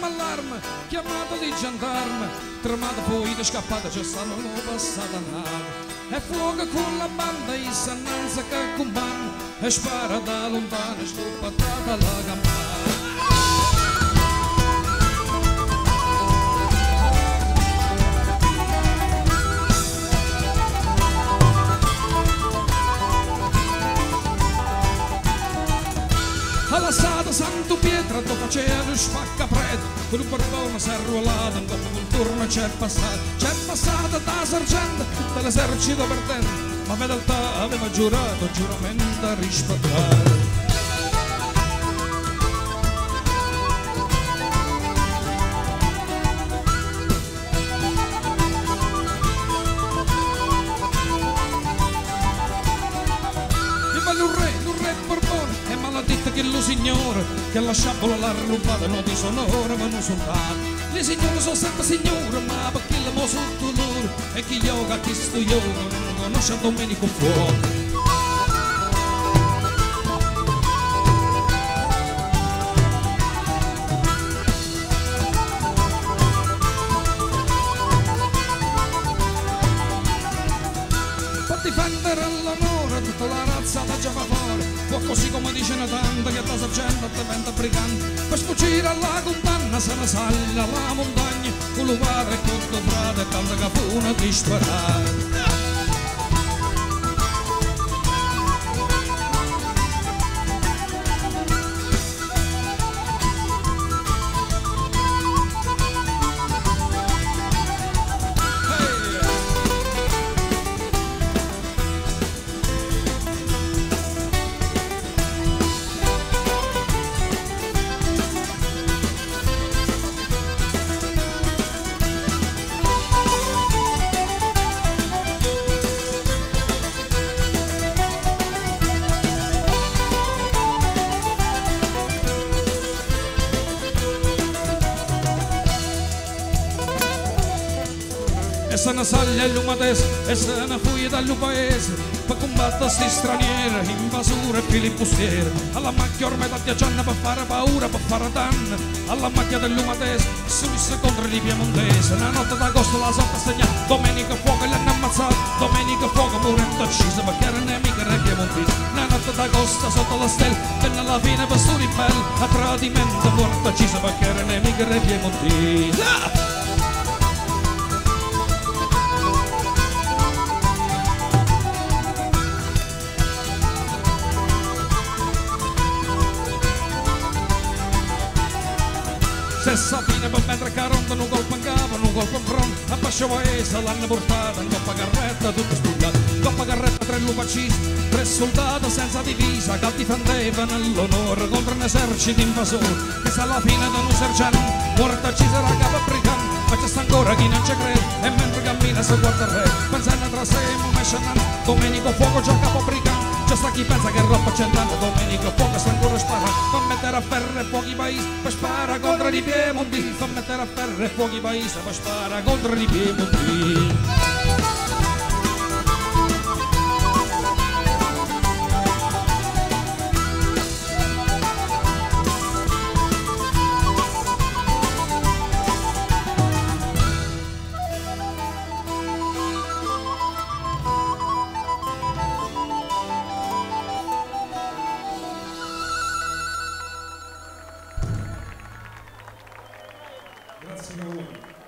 sistema allarme, chiamata di gendarme, tremata poi di scappata, c'è stata una passata nave. E fuoco con la banda, i sannanza che combanna, e spara da lontano, stuppata la campana. Alla strada Santo Pietro dove faceva spacca prete, con un barbone si è arruolato, in dopo un turno c'è passata da sergente, tutto l'esercito perdente, ma fedeltà aveva giurato, giuramento a rispettare. Che lo signore che lasciava la rubata non di sonore ma non soldato. Le signore sono sempre signore ma perché le mo sotto loro e chi yoga chi sto yoga non conosce Domenico Fuoco. Difendere l'amore, tutta la razza da già fa fuori, può così come dice una tanta che da sergente diventa brigante, per sfuggire alla condanna se ne sale alla montagna, con lo padre e con tuo frate, tanta che fu una disperata. E se ne sale all'umatese e se ne fuga dal paese per combattere sti stranieri, invasori e filibustieri. Alla macchia ormai da viaggiando per fare paura, per fare danno. Alla macchia dell'umatese si unisse contro i piemontesi. La notte d'agosto la sotto segnata, Domenico Fuoco l'hanno ammazzato, Domenico Fuoco morendo ucciso perché era nemico dei piemontesi. La notte d'agosto sotto la stella venne alla fine per sto ribelle, a tradimento morto ucciso perché era nemico dei piemontesi. Se Sabina per mentre Caronda un colpo in capo, un colpo in fronte, a Bascio Paese l'hanno portata in Coppa Carretta tutto studiato. Coppa Carretta 3 lupacisti, 3 soldati senza divisa che difendevano l'onore contro un esercito invasore. Che se alla fine di un sergente morta ci sarà capo brigante, ma c'è ancora chi non ci crede e mentre cammina si guarda il re. Pensando tra sé e mescianando, Domenico Fuoco già capo brigante. C'è sta chi pensa che roba c'è andando, Domenico Fuoco sta ancora sparando, fa mettere a ferro e fuochi paesi, per spara contro i piemontesi, fa mettere a ferro e fuochi paesi, per spara contro i piemontesi. Grazie a voi.